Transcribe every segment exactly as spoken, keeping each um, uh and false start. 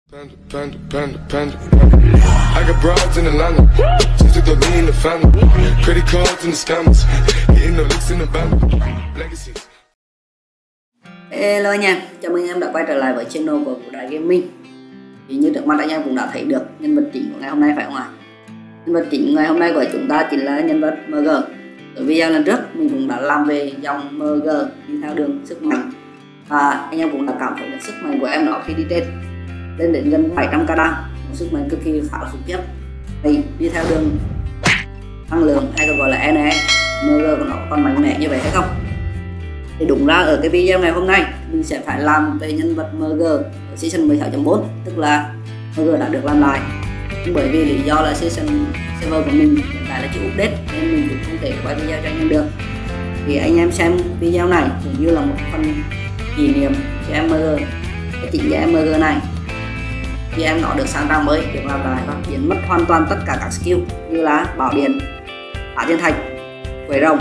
Panda, panda, panda, panda. I got broads in Atlanta. Just took the lean in the family. Credit cards and the scammers. Hitting the licks in the band. Legacies. Hello anh em, chào mừng anh em đã quay trở lại với channel của Vũ Đại Gaming. Thì như trước mắt anh em cũng đã thấy được nhân vật chính của ngày hôm nay phải không ạ? Nhân vật chính ngày hôm nay của chúng ta chính là nhân vật em giê. Ở video lần trước mình cũng đã làm về dòng em giê đi theo đường sức mạnh, và anh em cũng đã cảm thấy được sức mạnh của em nó khi đi trên lên đến gần bảy trăm k đam, một sức mạnh cực kỳ khá là khủng khiếp. Thì đi theo đường năng lượng hay còn gọi là en e, em giê của nó còn mạnh mẽ như vậy hay không? Thì đúng ra ở cái video ngày hôm nay mình sẽ phải làm về nhân vật em giê ở season mười sáu chấm bốn, tức là em giê đã được làm lại. Nhưng bởi vì lý do là season server của mình hiện tại là chưa update nên mình cũng không thể quay video cho anh em được. Thì anh em xem video này cũng như là một phần kỷ niệm cho em giê, cái chỉnh giá em giê này khi em nó được sang trang mới, được làm lại và biến mất hoàn toàn tất cả các skill như là bảo điện, phá thiên thạch, quẩy rồng.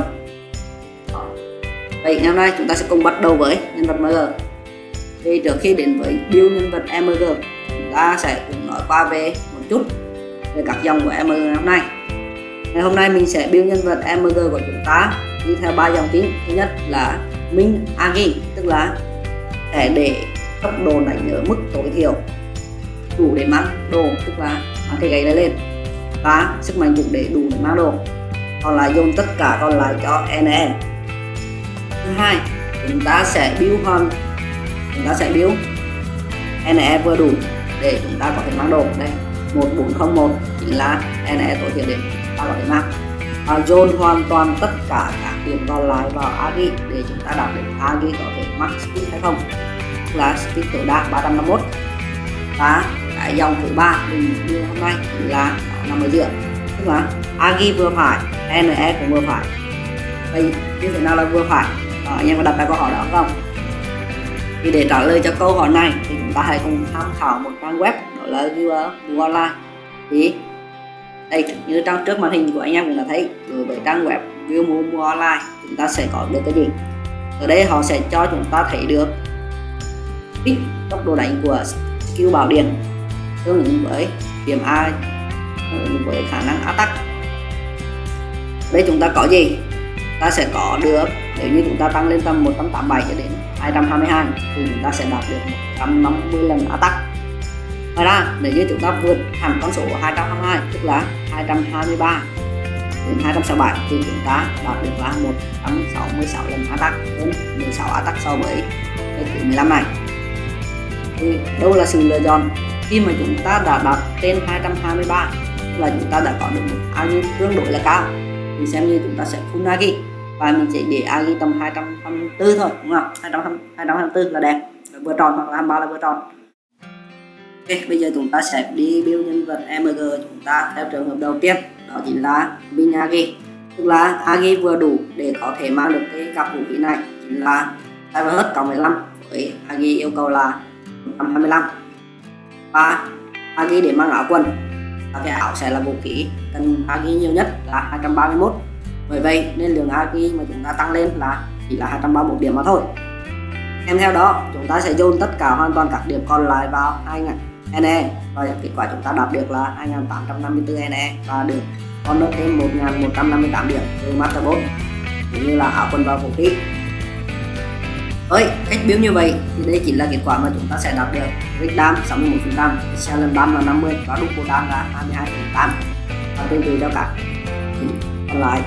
Vậy ngày hôm nay chúng ta sẽ cùng bắt đầu với nhân vật em giê. Thì trước khi đến với build nhân vật em giê, chúng ta sẽ cùng nói qua về một chút về các dòng của em giê ngày hôm nay. Ngày hôm nay mình sẽ build nhân vật em giê của chúng ta đi theo ba dòng chính. Thứ nhất là Minh Agi, tức là sẽ để tốc độ đánh ở mức tối thiểu đủ để mang đồ, tức là mang cái gậy này lên, và sức mạnh cũng để đủ để mang đồ, còn lại dồn tất cả còn lại cho en e. Thứ hai, chúng ta sẽ build hoàn chúng ta sẽ build en e vừa đủ để chúng ta có thể mang đồ. Đây, một bốn không một chính là en e tối thiểu để ta có thể mang, và dồn hoàn toàn tất cả các điểm còn lại vào Agi để chúng ta đạt được Agi có thể max speed hay không, tức là speed tối đa ba trăm năm mươi mốt. Và cái dòng thứ ba mình như hôm nay chính là nó nằm ở giữa, tức là Agi vừa phải, en e cũng vừa phải. Vậy như thế nào là vừa phải? À, anh em có đặt ra câu hỏi đó không? Thì để trả lời cho câu hỏi này thì chúng ta hãy cùng tham khảo một trang web, đó là View Online. Thì đây, như trang trước màn hình của anh em cũng đã thấy, đối với trang web View Online chúng ta sẽ có được cái gì? Ở đây họ sẽ cho chúng ta thấy được speed, tốc độ đánh của skill bảo điện tương ứng với điểm A, tương ứng với khả năng attack. Đây chúng ta có gì? Ta sẽ có được, nếu như chúng ta tăng lên tầm một trăm tám mươi bảy cho đến hai trăm hai mươi hai thì chúng ta sẽ đạt được một trăm năm mươi lần attack. Ngoài ra, nếu như chúng ta vượt hẳn con số hai trăm hai mươi hai, tức là hai trăm hai mươi ba đến hai trăm sáu mươi bảy, thì chúng ta đạt được là một trăm sáu mươi sáu lần attack, hơn mười sáu attack so với cái thứ mười lăm này. Thì đâu là sự lựa chọn? Khi mà chúng ta đã đạt trên hai trăm hai mươi ba là chúng ta đã có được một Agi tương đối là cao, thì xem như chúng ta sẽ full Agi, và mình chỉ để Agi tầm hai trăm hai mươi tư thôi, đúng không? hai trăm hai mươi tư là đẹp, là vừa tròn, hoặc là hai mươi ba là vừa tròn. Ok, bây giờ chúng ta sẽ đi build nhân vật em giê chúng ta theo trường hợp đầu tiên, đó chính là Minh Agi, tức là Agi vừa đủ để có thể mang được cái cặp vũ khí này, chính là Cyberhut cộng mười lăm với Agi yêu cầu là một trăm hai mươi lăm, và Agi để mang áo quần, và cái áo sẽ là vũ khí cần Agi nhiều nhất là hai trăm ba mươi mốt. Bởi vậy nên lượng Agi mà chúng ta tăng lên là chỉ là hai trăm ba mươi mốt điểm mà thôi. Kèm theo đó chúng ta sẽ dồn tất cả hoàn toàn các điểm còn lại vào hai en e, và kết quả chúng ta đạt được là hai nghìn tám trăm năm mươi tư en e, và được còn được thêm một nghìn một trăm năm mươi tám điểm từ Master Boss cũng như là áo quần và vũ khí. Với cách build như vậy thì đây chính là kết quả mà chúng ta sẽ đạt được. Crit Dam sáu mươi mốt phần trăm, Excellent Dam là năm mươi, và Double Dam là hai mươi hai phần trăm, và tương tự cho các còn lại.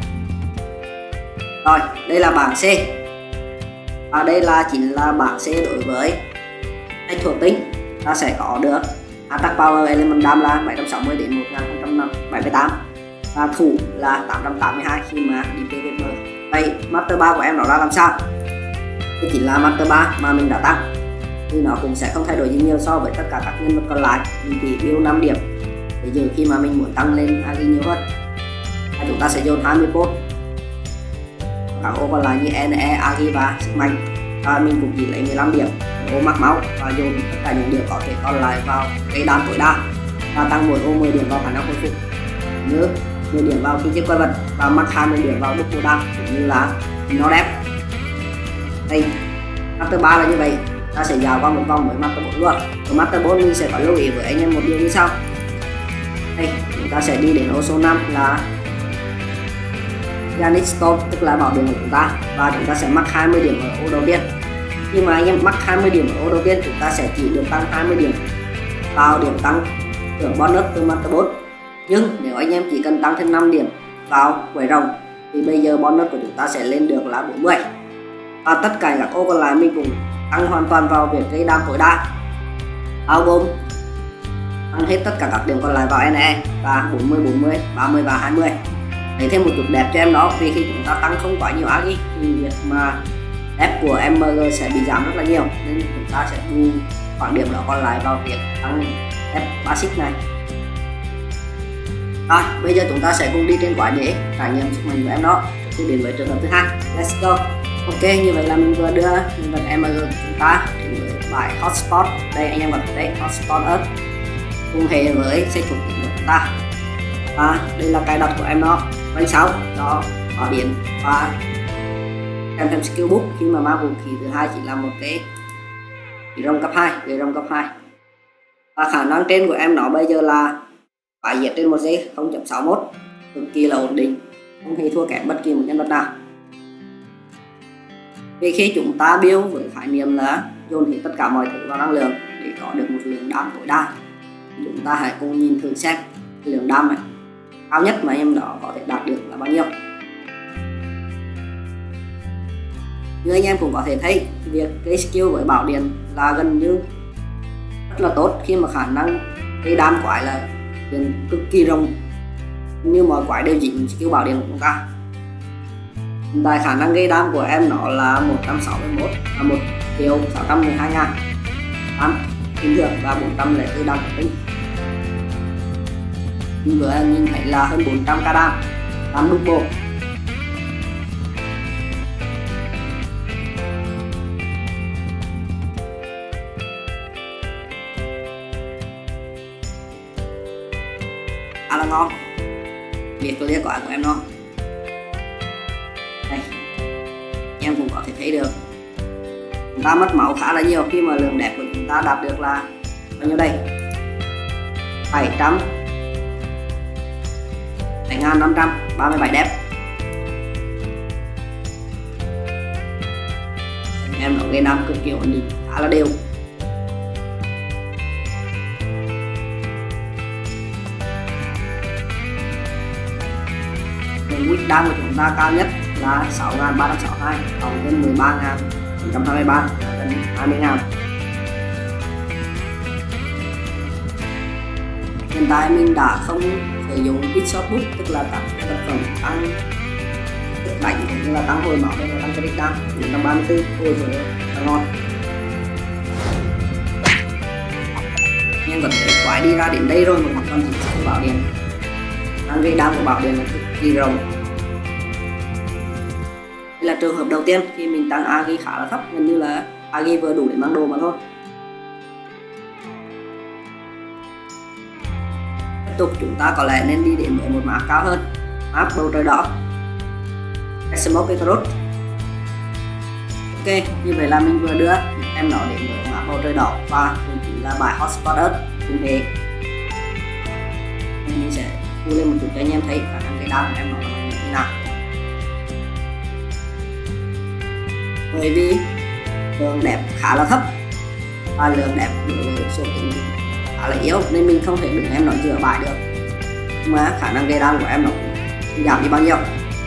Rồi, đây là bảng C, và đây là chính là bảng C đối với cách thuộc tính. Ta sẽ có được Attack Power Element Dam là bảy trăm sáu mươi đến một nghìn không trăm bảy mươi tám, và thủ là tám trăm tám mươi hai khi mà đi pê vê em. Vậy Master ba của em nó ra làm sao? Đây chính là Master ba mà mình đã tăng, thì nó cũng sẽ không thay đổi gì nhiều so với tất cả các nhân vật còn lại. Mình chỉ build năm điểm để giờ khi mà mình muốn tăng lên Agi nhiều hơn, và chúng ta sẽ dồn hai mươi post các ô còn lại như en e, Agi và sức mạnh, và mình cũng chỉ lấy mười lăm điểm ô mắc máu, và dồn tất cả những điểm có thể còn lại vào cây đan tối đa, và tăng mỗi ô mười điểm vào khả năng hồi phục, nhớ mười điểm vào khi giết quái vật, và mắc hai mươi điểm vào lúc cô đan cũng như là nó đẹp. Đây, Master ba là như vậy. ta sẽ dạo qua một vòng với motherboard luôn. Ở motherboard mình sẽ có lưu ý với anh em một điều như sau. Đây, chúng ta sẽ đi đến ô số năm là Granite Stone, tức là bảo điện của chúng ta, và chúng ta sẽ mắc hai mươi điểm ở ô đầu tiên. Nhưng mà anh em mắc hai mươi điểm ở ô đầu tiên, chúng ta sẽ chỉ được tăng hai mươi điểm vào điểm tăng thưởng bonus từ motherboard. Nhưng nếu anh em chỉ cần tăng thêm năm điểm vào quầy rồng thì bây giờ bonus của chúng ta sẽ lên được là bốn mươi. Và tất cả các ô còn lại mình cũng tăng hoàn toàn vào việc gây đam tối đa, bao gồm tăng hết tất cả các điểm còn lại vào en e và bốn mươi, bốn mươi, ba mươi và hai mươi. Để thêm một chút đẹp cho em đó, vì khi chúng ta tăng không quá nhiều agi thì việc mà đẹp của em em giê sẽ bị giảm rất là nhiều, nên chúng ta sẽ bù khoảng điểm đó còn lại vào việc tăng đẹp basic này. Rồi, bây giờ chúng ta sẽ cùng đi trên quái để trải nghiệm sức mạnh của em đó. Trước khi đến với trường hợp thứ hai, let's go. Ok, như vậy là mình vừa đưa nhân vật em em giê của chúng ta đến với bài hotspot. Đây anh em có thể thấy hotspot Earth cùng hệ với sách thuộc tính của chúng ta. Và đây là cài đặt của em nó. Bánh sáu cho bảo điện và kèm thêm skill book khi mà ma vũ khí thứ hai chỉ là một cái rồng cấp hai, cái rồng cấp hai. Và khả năng trên của em nó bây giờ là phải diệt trên một giây không chấm sáu mốt, cực kỳ là ổn định, không hề thua kém bất kỳ một nhân vật nào. Vì khi chúng ta build với khái niệm là dồn hết tất cả mọi thứ vào năng lượng để có được một lượng đam tối đa, chúng ta hãy cùng nhìn thử xem lượng đam này cao nhất mà em đó có thể đạt được là bao nhiêu. Như anh em cũng có thể thấy, việc cái skill với bảo điện là gần như rất là tốt, khi mà khả năng cái đam quái là điện cực kỳ rộng, như mọi quái đều dính skill bảo điện của chúng ta. Hiện tại khả năng gây đam của em nó là một trăm sáu mươi mốt và một triệu sáu trăm mười hai ngàn đam bình thường và bốn trăm lẻ bốn đam của tính. Mình vừa nhìn thấy là hơn bốn trăm k đam, đam double. Khá là ngon, việc lia quả của em nó. Đây, em cũng có thể thấy được chúng ta mất máu khá là nhiều khi mà lượng đẹp của chúng ta đạt được là bao nhiêu đây, bảy trăm bảy nghìn năm trăm ba mươi bảy đẹp. Em nó gây đam cực kỳ ổn định, khá là đều. Width đam của chúng ta cao nhất là sáu nghìn ba trăm sáu mươi hai, cộng với mười ba nghìn chín trăm hai mươi ba, gần hai mươi nghìn. Hiện tại mình đã không sử dụng hit shot book, tức là các vật phẩm tăng sức đánh cũng như là tăng hồi máu hay là tăng crit đam bốn trăm ba mươi tư, ôi trời ơi, là ngon. Nhưng có thể quái đi ra đến đây rồi mà còn chỉ sử bảo điện, tăng gây đam của bảo điện là cực kỳ rộng. Đây là trường hợp đầu tiên khi mình tăng agi khá là thấp, gần như là agi vừa đủ để mang đồ mà thôi. Tiếp tục chúng ta có lẽ nên đi đến với một map cao hơn, map bầu trời đỏ, Smoke Road. Ok, như vậy là mình vừa đưa em nó đến với map bầu trời đỏ và cũng chính là bài hotspot Earth cùng hệ. Mình sẽ thu lên một chút cho anh em thấy khả năng cái đam của em nó là như thế nào. Bởi vì lượng đẹp khá là thấp và lượng đẹp đối với số tính khá là yếu nên mình không thể đừng em nó dựa bài được, nhưng mà khả năng gây đam của em nó giảm đi bao nhiêu.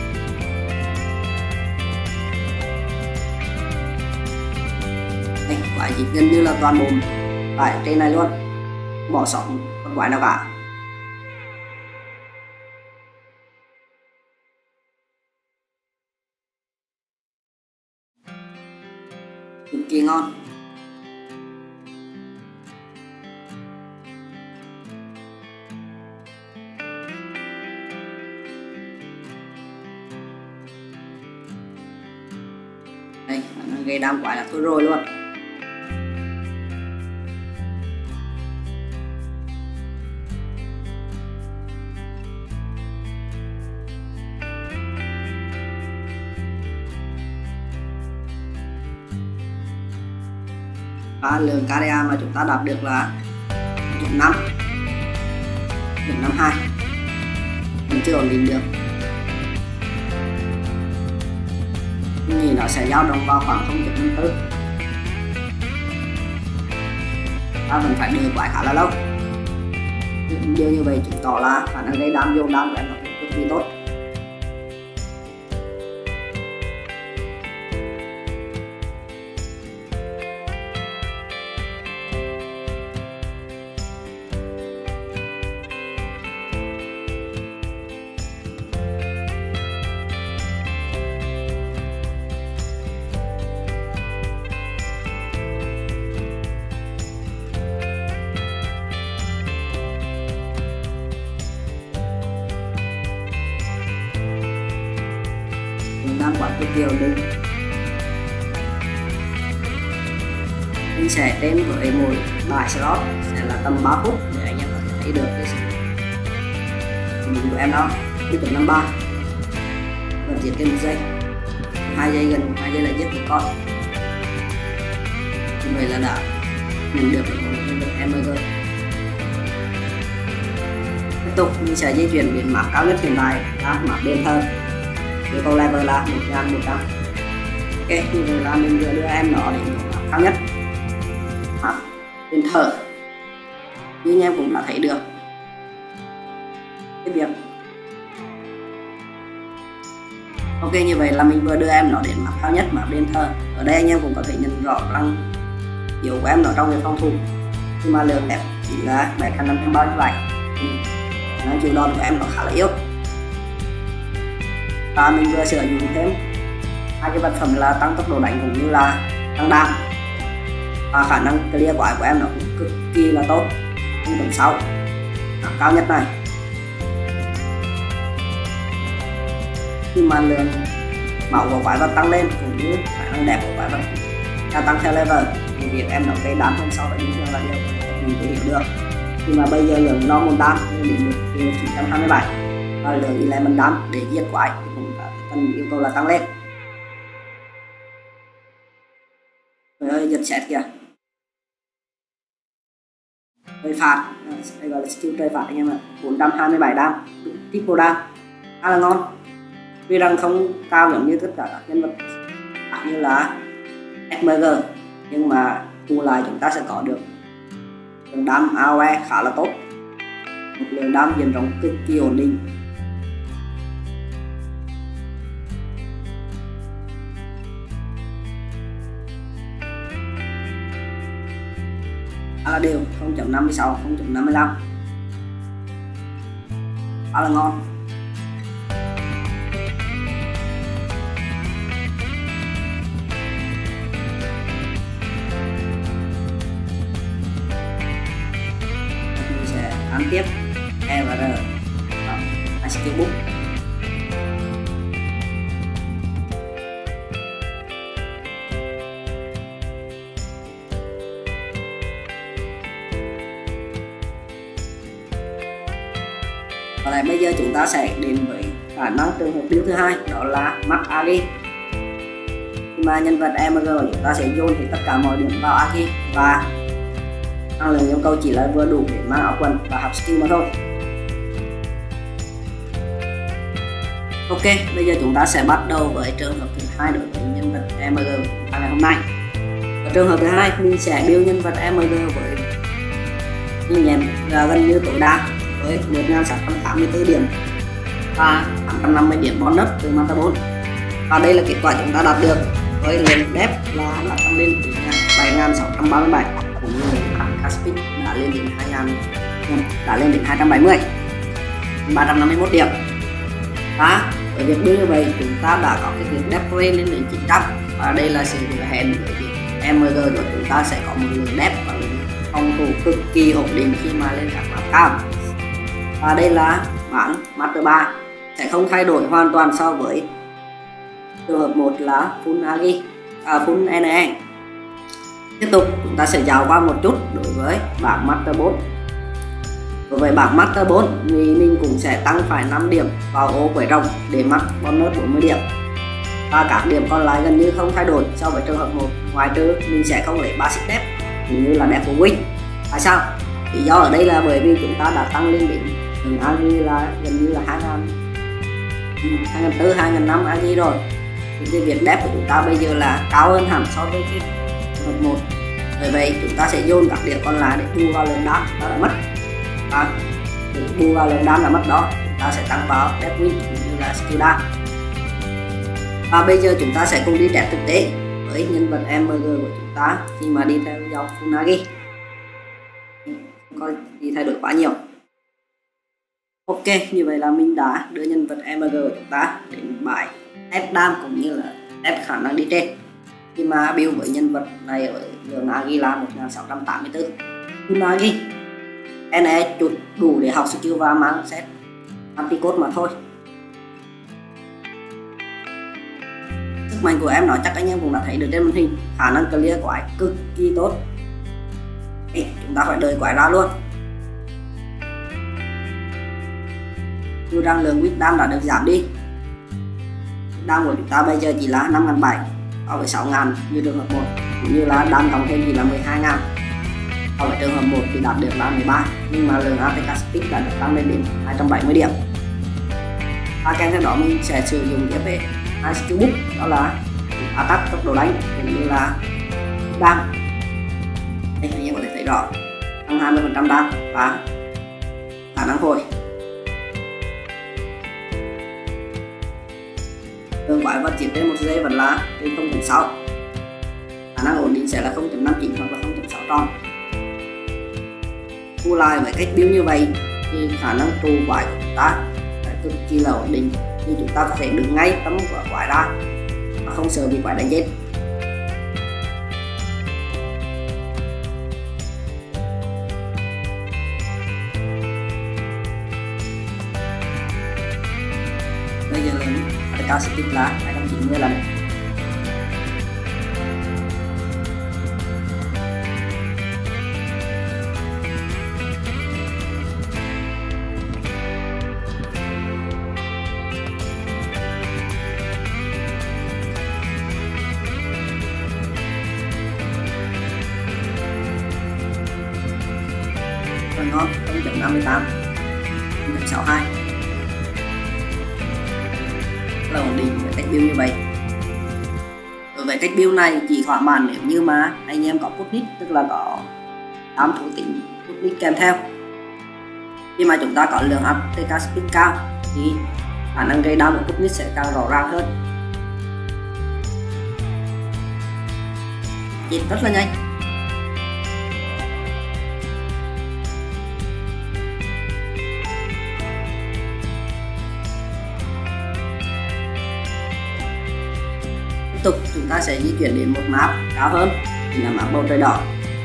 Đây, quái dịch gần như là toàn bộ tại trên này luôn, bỏ sót con quái nào cả. Cực kỳ ngon. Đây, nó gây đam quái là thôi rồi luôn. và lượng ca đê a mà chúng ta đạt được là một chấm năm, một chấm năm hai, mình chưa ổn định được. Mình nghĩ nó sẽ dao động vào khoảng không chấm năm tư. Ta vẫn phải đợi quái khá là lâu. Điều như vậy chứng tỏ là khả năng gây đam vô đam của em nó cực kỳ tốt. Đang quá cực kỳ ổn định. Mình sẽ đến với một bài slot sẽ là tầm ba phút để anh em có thể thấy được cái sự mình của em đó. một chấm năm ba và giết cái một giây, hai giây gần hai giây là giết một con. Như vậy là đã nhận được một nhân vật em giê. Tiếp tục mình sẽ di chuyển đến map cao nhất hiện tại là map đền thờ. Yêu cầu level là một nghìn một trăm. Ok, như vậy là mình vừa đưa em nó đến map cao nhất, map đền thờ. Như anh em cũng đã thấy được cái việc. Ok, như vậy là mình vừa đưa em nó đến map cao nhất, map đền thờ. Ở đây anh em cũng có thể nhìn rõ rằng yếu của em nó trong việc phòng thủ, nhưng mà lượng đẹp chỉ là bảy nghìn năm trăm ba mươi bảy. Nó chịu đòn của em nó khá là yếu. Và mình vừa sử dụng thêm hai cái vật phẩm là tăng tốc độ đánh cũng như là tăng đam, và khả năng clear quái của em nó cũng cực kỳ là tốt. không chấm sáu cao nhất này. Khi mà lượng máu của quái vật tăng lên cũng như khả năng đẹp của quái vật gia tăng theo level thì việc em nó gây đam hơn so với bình thường là điều mình có hiểu được. Nhưng mà bây giờ lượng normal đam đến được chín trăm hai mươi bảy và lượng eleven đam để giết quái thì cũng cần yêu cầu là tăng lên. Trời ơi, giật xét kìa. Trời phạt, đây gọi là skill trời phạt anh em ạ. bốn trăm hai mươi bảy đam, triple đam, khá là ngon. Tuy rằng không cao giống như tất cả các nhân vật như là ét em giê, nhưng mà bù lại chúng ta sẽ có được lượng đam a o e khá là tốt, một lượng đam diện rộng cực kỳ ổn định. Khá là đều, không chấm năm mươi sáu, không chấm năm mươi lăm, khá là ngon. Mình sẽ ăn tiếp E và R, hai skill book. Và lại bây giờ chúng ta sẽ đến với khả năng trường hợp build thứ hai, đó là Max Agi. Mà nhân vật em giê của chúng ta sẽ dồn thì tất cả mọi điểm vào Agi và năng lượng yêu cầu chỉ là vừa đủ để mang áo quần và học skill mà thôi. Ok, bây giờ chúng ta sẽ bắt đầu với trường hợp thứ hai đối với nhân vật em giê của chúng ta ngày hôm nay. Ở trường hợp thứ hai mình sẽ build nhân vật em giê với mình nhận là gần như tối đa với một nghìn sáu trăm tám mươi tư điểm và tám trăm năm mươi điểm bonus từ Manta bốn. Và đây là kết quả chúng ta đạt được với lượng dép là đã tăng lên đến bảy nghìn sáu trăm ba mươi bảy, cũng như lượng Caspic đã lên đến hai nghìn đã lên đến hai trăm bảy mươi, ba trăm năm mươi mốt điểm. Và ở việc như vậy chúng ta đã có cái lượng dép lên đến chín trăm, và đây là sự hứa hẹn với việc em giê của chúng ta sẽ có một lượng dép và lượng phòng thủ cực kỳ ổn định khi mà lên các map cao. Và đây là bản Master ba sẽ không thay đổi hoàn toàn so với trường hợp một là Full Agi, à, Full en e. Tiếp tục chúng ta sẽ dạo qua một chút đối với bảng Master bốn. Đối với bảng Master bốn thì mình cũng sẽ tăng phải năm điểm vào ô quẩy rồng để mắc bonus bốn mươi điểm. Và các điểm còn lại gần như không thay đổi so với trường hợp một, ngoài trừ mình sẽ không lấy basic depth cũng như là đẹp của Win. Tại sao? Lý do ở đây là bởi vì chúng ta đã tăng lên đến lượng a giê là gần như là hai nghìn hai nghìn bốn, hai nghìn năm a giê rồi. Thì cái việc đẹp của chúng ta bây giờ là cao hơn hẳn so với cái hợp một. Bởi vậy chúng ta sẽ dồn các điểm còn lại để bù vào lượng đam đó là mất. À, để bù vào lượng đam là mất đó, chúng ta sẽ tăng vào đẹp Win cũng như là skill đam. Và bây giờ chúng ta sẽ cùng đi test thực tế với nhân vật em em giê của chúng ta khi mà đi theo dòng Funagi. Không có gì thay đổi quá nhiều. Ok, như vậy là mình đã đưa nhân vật em em giê của chúng ta đến bài test đam cũng như là test khả năng đi trên. Khi mà build với nhân vật này ở lượng a giê là một nghìn sáu trăm tám mươi tư. Funagi en e chút đủ để học skill và mang set anti-code mà thôi. Sức mạnh của em nói chắc anh em cũng đã thấy được trên màn hình. Khả năng clear quái cực kỳ tốt. Ê, chúng ta phải đợi quái ra luôn. Dù rằng lượng quýt đam đã được giảm đi. Đam của chúng ta bây giờ chỉ là năm nghìn bảy trăm so với sáu nghìn như trường hợp một, cũng như là đam cộng thêm chỉ là mười hai nghìn. So với trường hợp một thì đạt được là mười ba, nhưng mà lượng a tê ca speed đã được tăng lên đến hai trăm bảy mươi điểm. Và kèm theo đó mình sẽ sử dụng tiếp về hai skill book, đó là attack tốc độ đánh cũng như là đam. Đây anh em có thể thấy rõ tăng hai mươi phần trăm đam và khả năng hồi. Lượng quái vật chiếm trên một giây vẫn là trên không phẩy sáu. Khả năng ổn định sẽ là không phẩy năm chín hoặc là không phẩy sáu tròn. Thu lại với cách build như vậy thì khả năng tù quái của chúng ta phải cực kỳ là ổn định, thì chúng ta có thể đứng ngay tấm của quái ra mà không sợ bị quái đánh chết. Bây giờ là a tê ca speed là hai trăm chín mươi lần. Rồi ngon, không chấm năm mươi tám, không chấm sáu mươi hai. Là ổn định với cách build như vậy. Đối với cách build này chỉ thỏa mãn nếu như mà anh em có putnik, tức là có tám thủ tính putnik kèm theo. Khi mà chúng ta có lượng a tê ca speed cao thì khả năng gây đam của putnik sẽ càng rõ ràng hơn. Chết rất là nhanh. Tiếp tục chúng ta sẽ di chuyển đến một map cao hơn, thì là map bầu trời đỏ.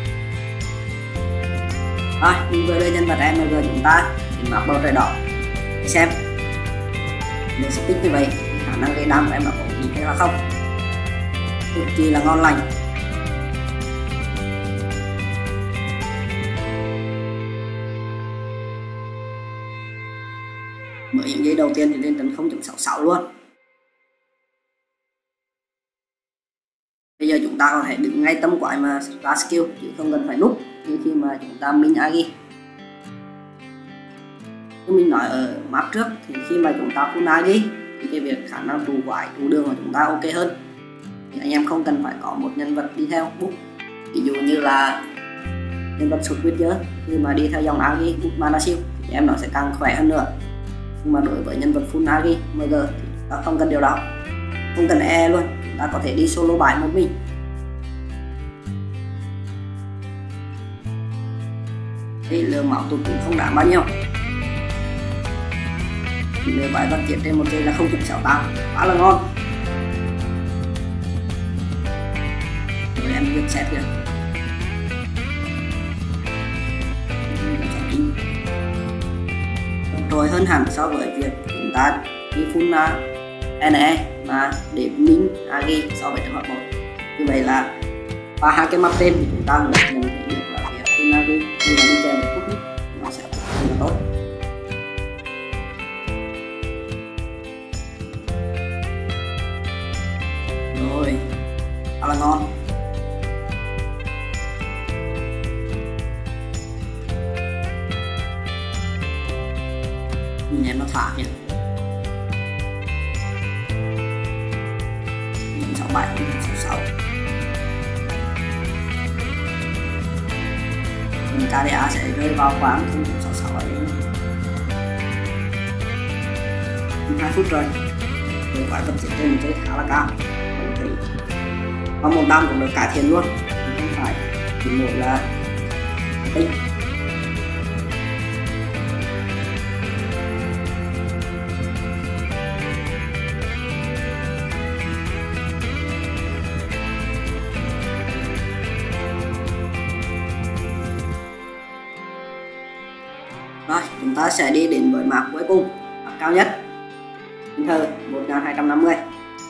Rồi, mình vừa đưa nhân vật em em giê chúng ta đến map bầu trời đỏ để xem nếu speed như vậy thì khả năng gây đam của em là ổn định hay là không. Cực kỳ là ngon lành. Mới những giây đầu tiên thì lên đến không chấm sáu sáu luôn. Bây giờ chúng ta có thể đứng ngay tấm quái mà ra skill chứ không cần phải núp như khi mà chúng ta min agi. Như mình nói ở map trước thì khi mà chúng ta full agi thì cái việc khả năng trụ quái trụ đường của chúng ta ok hơn. Thì anh em không cần phải có một nhân vật đi theo book. Ví dụ như là nhân vật sụt witcher khi mà đi theo dòng agi book mana shield thì em nó sẽ càng khỏe hơn nữa. Nhưng mà đối với nhân vật full agi em em giê thì chúng ta không cần điều đó, không cần e luôn, chúng ta có thể đi solo bài một mình. Đây lượng máu tụt cũng không đáng bao nhiêu. Nếu bài vật chiến trên một giây là không chấm sáu tám, quá là ngon. Rồi em biết xét kìa. Rồi hơn hẳn so với việc chúng ta đi full en e mà để min agi so với trường hợp một. Như vậy là qua hai cái map tên thì chúng ta nhận thấy được là việc full agi khi mà đi kèm với putnik nó sẽ rất là tốt. Rồi, rất là ngon. nhìn em nó thả nhỉ. Điểm sáu bảy, điểm sáu sáu. Mình ca đê a sẽ rơi vào khoảng không điểm sáu sáu ấy. hai phút rồi. Rồi quái vật diễn trên mình chơi khá là cao. Và một đam cũng được cải thiện luôn. Không phải chỉ một là tinh. Rồi, chúng ta sẽ đi đến với map cuối cùng, map cao nhất, Enter một nghìn hai trăm năm mươi.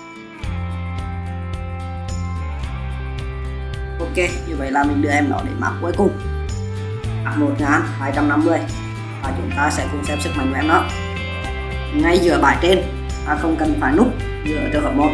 Ok, như vậy là mình đưa em nó đến map cuối cùng, map một nghìn hai trăm năm mươi, và chúng ta sẽ cùng xem sức mạnh của em nó. Ngay giữa bãi trên, ta không cần phải núp như ở trường hợp một.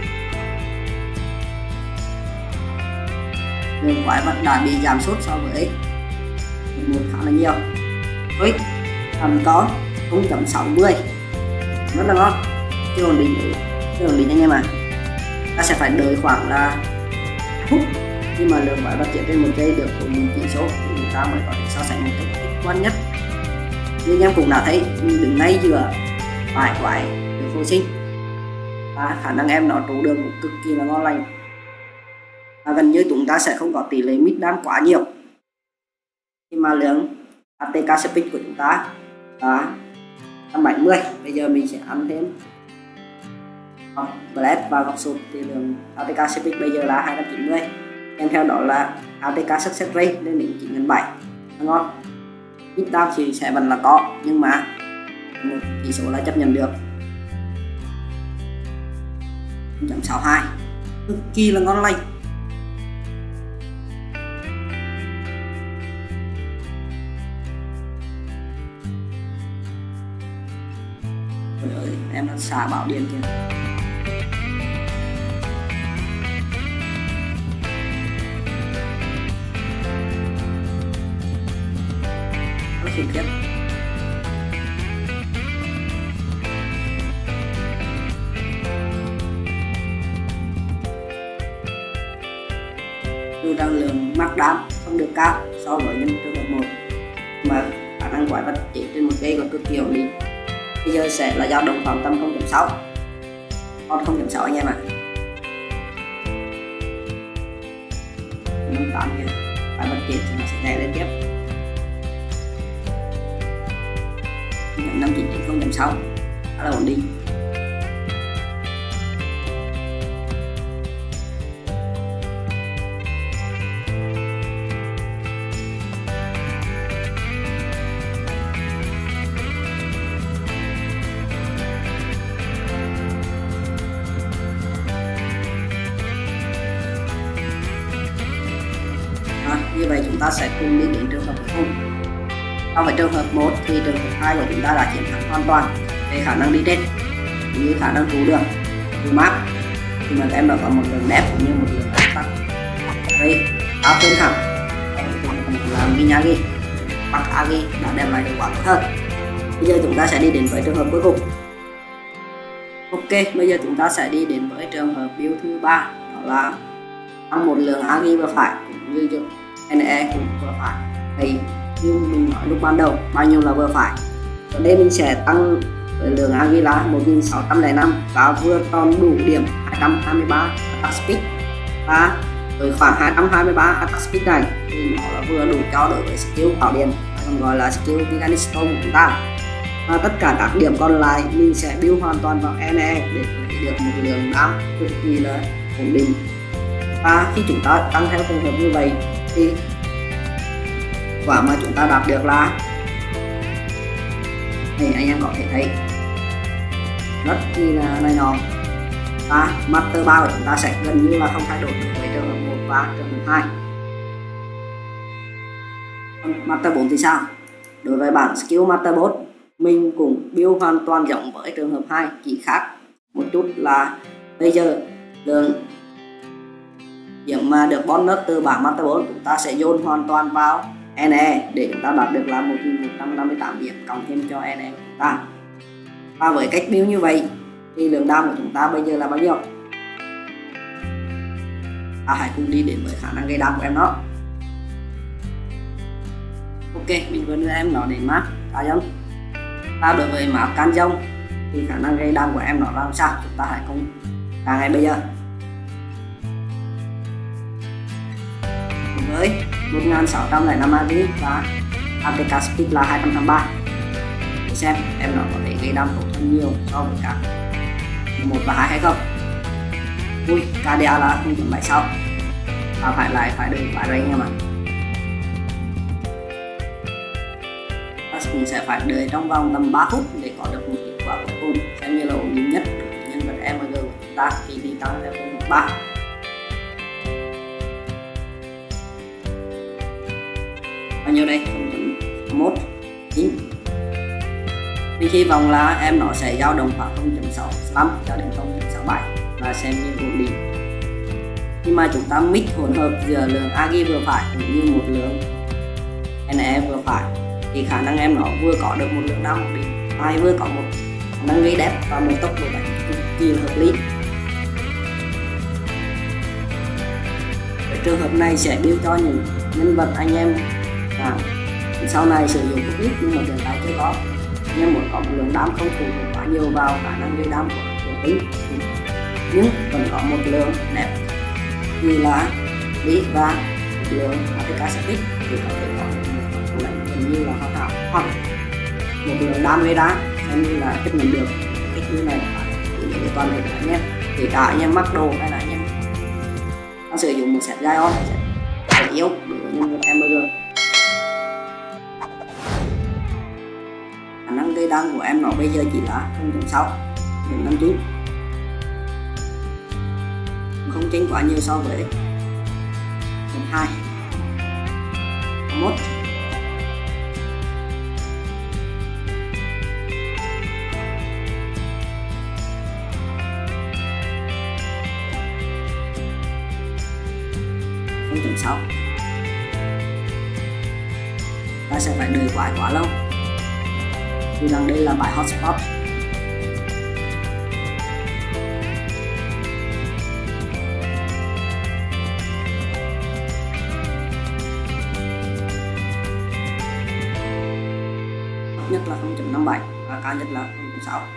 Lượng quái vật đã bị giảm sút so với một khá là nhiều. Ui, thầm có không chấm sáu mươi, rất là ngon, chưa ổn định, chưa ổn định anh em à. Ta sẽ phải đợi khoảng là phút nhưng mà lượng quái vật tiến trên một giây được ổn định chỉ số thì chúng ta mới có thể so sánh một cách khách quan nhất. Như anh em cũng đã thấy, mình đứng ngay giữa vài quái được hồi sinh và khả năng em nó trụ đường cũng cực kỳ là ngon lành, và gần như chúng ta sẽ không có tỷ lệ mid đam quá nhiều khi mà lượng a tê ca speed của chúng ta là một trăm bảy mươi. Bây giờ mình sẽ ăn thêm blast và góc sụt thì lượng a tê ca speed bây giờ là hai trăm chín mươi, kèm theo đó là a tê ca success rate lên đến chín nhân bảy, ngon. Ít đam thì sẽ vẫn là có nhưng mà một chỉ số là chấp nhận được. không chấm sáu hai cực kỳ là ngon lành. Ơi, em đã xả bảo điện kìa. Rất khủng khiếp. Dù rằng lượng mắc đam không được cao so với những trường hợp một, mà khả năng quái vật chỉ trên một giây còn cực kỳ ổn định. Bây giờ sẽ là dao động khoảng tầm không chấm sáu, còn không chấm sáu anh em ạ. năm tám kìa, phải bật chết thì nó sẽ nhảy lên tiếp. năm chín đến không chấm sáu khá là ổn định. Như vậy chúng ta sẽ cùng đi đến trường hợp cuối cùng. Trong với trường hợp một thì trường hợp hai của chúng ta đã chiến thắng hoàn toàn về khả năng đi trên, cũng như khả năng trụ đường, trụ map. thì mà các em đã có một lượng đẹp cũng như một lượng tắt. Đây, áp hơn hẳn làm Miyagi hoặc Agi đã đem lại hiệu quả tốt hơn. Bây giờ chúng ta sẽ đi đến với trường hợp cuối cùng. Ok, bây giờ chúng ta sẽ đi đến với trường hợp build thứ ba, đó là tăng một lượng Agi vừa phải cũng như en e cũng vừa phải. Thì như mình nói lúc ban đầu, bao nhiêu là vừa phải. Ở đây mình sẽ tăng với lượng Agi là một nghìn sáu trăm lẻ năm và vừa tròn đủ điểm hai trăm hai mươi ba attack speed, và với khoảng hai trăm hai mươi ba attack speed này thì nó là vừa đủ cho đối với skill bảo điện, còn gọi là skill Gigantic Storm của chúng ta. Và tất cả các điểm còn lại mình sẽ build hoàn toàn vào en e để lấy được một lượng đam cực kỳ là ổn định. Và khi chúng ta tăng theo trường hợp như vậy thì quả mà chúng ta đạt được là thì anh em có thể thấy rất chi là này nọ. Và master ba của chúng ta sẽ gần như là không thay đổi được với trường hợp một và trường hợp hai. Master bốn thì sao? Đối với bảng skill master bốn mình cũng build hoàn toàn giống với trường hợp hai, chỉ khác một chút là bây giờ lượng điểm mà được bonus từ bảng master bốn chúng ta sẽ dồn hoàn toàn vào en e để chúng ta đạt được là một nghìn một trăm năm mươi tám điểm cộng thêm cho en e của chúng ta. Và với cách build như vậy thì lượng đam của chúng ta bây giờ là bao nhiêu? Ta hãy cùng đi đến với khả năng gây đam của em nó. Ok, mình vừa đưa em nó đến map cá dông. Ta đối với map can dông thì khả năng gây đam của em nó làm sao? Chúng ta hãy cùng ra ngay bây giờ. Với một nghìn sáu trăm lẻ năm a pê và a tê ca speed là hai trăm hai mươi ba, để xem em nó có thể gây đam tốt hơn nhiều so với cả một và hai hay không. Ui, ca đê a là không chấm bảy sáu, và phải lại phải được phải đây nha bạn. Ta cũng sẽ phải đợi trong vòng tầm ba phút để có được một kết quả cuối cùng, xem như là ổn định nhất của nhân vật em giê của chúng ta khi đi tăng theo công thức ba. Bao nhiêu đây? không chấm một chín. Mình hy vọng là em nó sẽ dao động khoảng không chấm sáu lăm cho đến không chấm sáu bảy và xem như ổn định. Khi mà chúng ta mix hỗn hợp giữa lượng agi vừa phải cũng như một lượng en e vừa phải thì khả năng em nó vừa có được một lượng đam ổn định, hai vừa có một khả năng gây đẹp và một tốc độ đánh cực kỳ hợp lý. Cái trường hợp này sẽ build cho những nhân vật anh em à, sau này sử dụng cũng ít nhưng mà hiện tại chưa có. Anh em muốn có một lượng đam không phụ thuộc quá nhiều vào khả năng gây đam của thuộc tính, nhưng vẫn có một lượng đẹp như là lý và một lượng a tê ca speed thì có thể có một thủ lệnh gần như là hoàn hảo, hoặc một lượng đam gây ra xem như là chấp nhận được. Cách như này thì để toàn thể anh em, kể cả anh em mắc đồ hay là anh em đang sử dụng một set Gion sẽ yếu đối với nhân vật em giê. Khả năng gây đam của em nó bây giờ chỉ là không chấm sáu đến năm chín, không chênh quá nhiều so với hai một. không chấm sáu. Ta sẽ phải đợi quá quá lâu vì rằng đây là bài hotspot. Thấp nhất là không chấm năm bảy và cao nhất là không chấm sáu.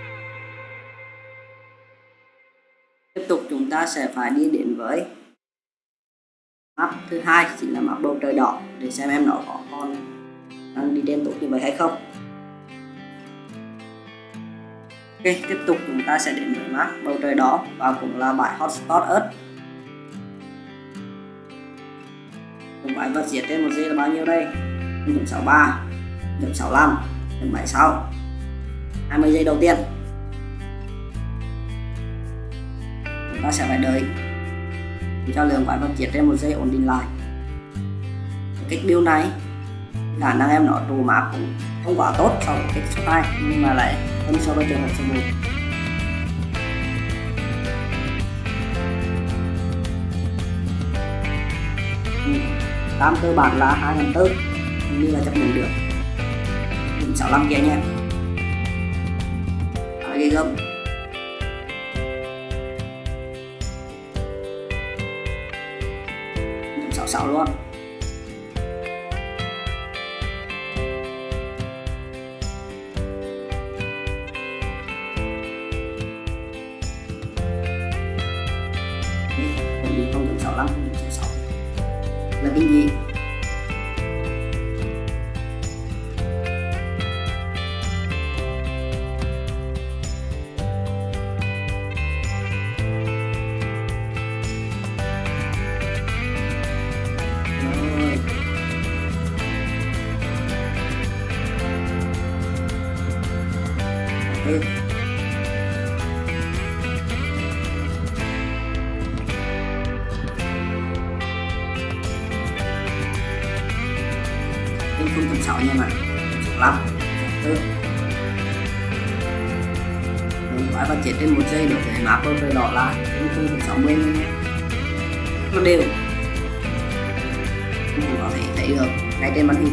Tiếp tục chúng ta sẽ phải đi đến với map thứ hai, chính là map bầu trời đỏ, để xem em nó có còn đang đi đêm tốt như vậy hay không. Ok, tiếp tục chúng ta sẽ đến với map bầu trời đỏ và cũng là bãi hotspot Earth. Cùng bãi vật diệt trên một giây là bao nhiêu đây? không chấm sáu ba, không chấm sáu lăm, không chấm bảy sáu. hai mươi giây đầu tiên chúng ta sẽ phải đợi cho lượng quái vật diệt trên một giây ổn định lại. Cách build này khả năng em nó trụ map cũng không quá tốt so với cách số hai, nhưng mà lại hơn so với trường hợp số một. Đam cơ bản là hai nghìn bốn trăm như là chấp nhận được. sáu lăm kia nha, à, ghê gớm. sáu sáu luôn. không chấm sáu lăm, không chấm sáu sáu là cái gì? Ừ. không chấm sáu nha bạn, sáu lăm, sáu tư. Mình quái vật chết trên một giây đối với map bầu trời đỏ là không chấm sáu mươi nha, nó đều không có thể thấy được. ngay trên màn hình.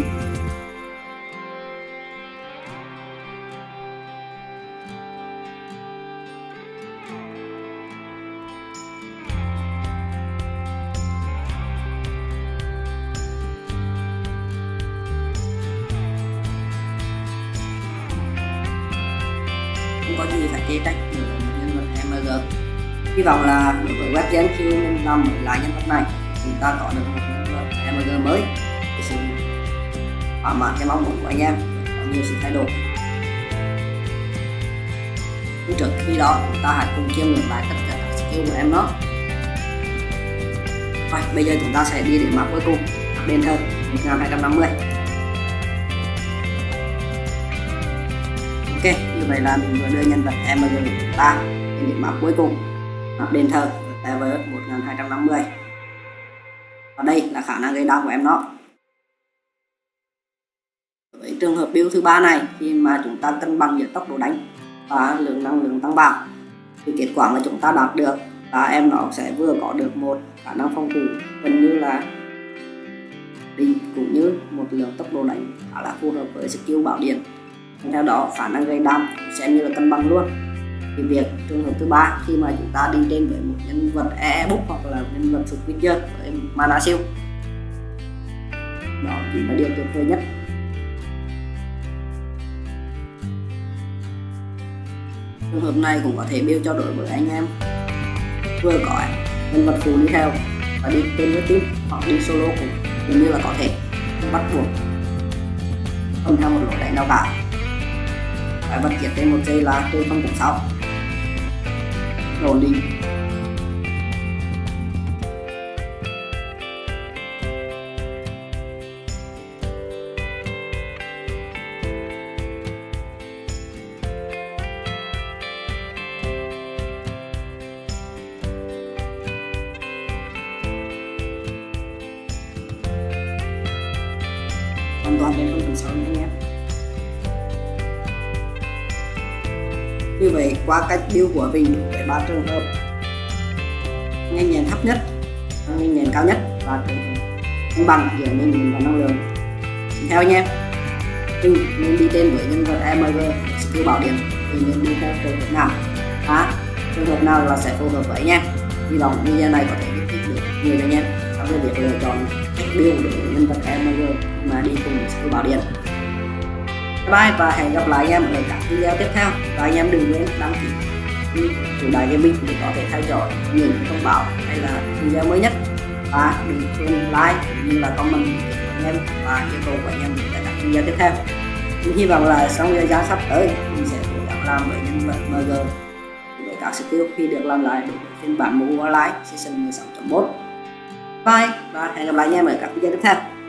Không có gì phải chê trách đối với nhân vật em giê. Hy vọng là đối với webgen khi mình làm lại nhân vật này, chúng ta có được một nhân vật em giê mới để sự thỏa mãn cái mong muốn của anh em, có nhiều sự thay đổi. Nhưng trước khi đó chúng ta hãy cùng chiêm ngưỡng lại tất cả các skill của em nó. Rồi, bây giờ chúng ta sẽ đi đến map cuối cùng, đền thờ một nghìn hai trăm năm mươi. Ok, như vậy là mình vừa đưa nhân vật em giê của chúng ta đến điểm map cuối cùng, map đền thờ level một nghìn hai trăm năm mươi. Và đây là khả năng gây đam của em nó. Với trường hợp build thứ ba này, khi mà chúng ta cân bằng giữa tốc độ đánh và lượng năng lượng tăng bạo, thì kết quả mà chúng ta đạt được là em nó sẽ vừa có được một khả năng phòng thủ gần như là đi, cũng như một lượng tốc độ đánh khá là phù hợp với skill bảo điện. Theo đó khả năng gây đam sẽ như là cân bằng luôn. Thì việc trường hợp thứ ba, khi mà chúng ta đi trên với một nhân vật e e book hoặc là nhân vật Squidger với mana siêu, đó chính là điều tuyệt vời nhất. Trường hợp này cũng có thể build cho đội với anh em vừa có nhân vật phụ đi theo và đi tên với team hoặc đi solo cũng, cũng như là có thể không bắt buộc không theo một lối đánh nào cả. Phải vật kiệt trên một giây là từ không chấm sáu đồn đi. Hoàn toàn trên không chấm sáu nha anh em. Như vậy qua cách build của mình đối với ba trường hợp nhanh nhẹn thấp nhất, nhanh nhẹn cao nhất và trường hợp cân bằng giữa nhanh nhẹn và năng lượng. Theo anh em, mình nên đi tên với nhân vật em giê skill bảo điện thì nên đi theo trường hợp nào, à, trường hợp nào là sẽ phù hợp với anh em. Hy vọng video này có thể giúp ích được nhiều anh em trong cái việc lựa chọn cách build đối với nhân vật em giê mà đi cùng với skill bảo điện. Bye và hẹn gặp lại anh em ở các video tiếp theo, và anh em đừng quên đăng ký chủ Đại Gaming để có thể theo dõi những thông báo hay là video mới nhất, và đừng quên like cũng như là comment của anh em và yêu cầu của anh em để các video tiếp theo. Mình hy vọng là trong thời gian sắp tới mình sẽ cố gắng làm với nhân vật em giê với các skill khi được làm lại đối với phiên bản mobile season mười sáu chấm một. Bye và hẹn gặp lại anh em ở các video tiếp theo.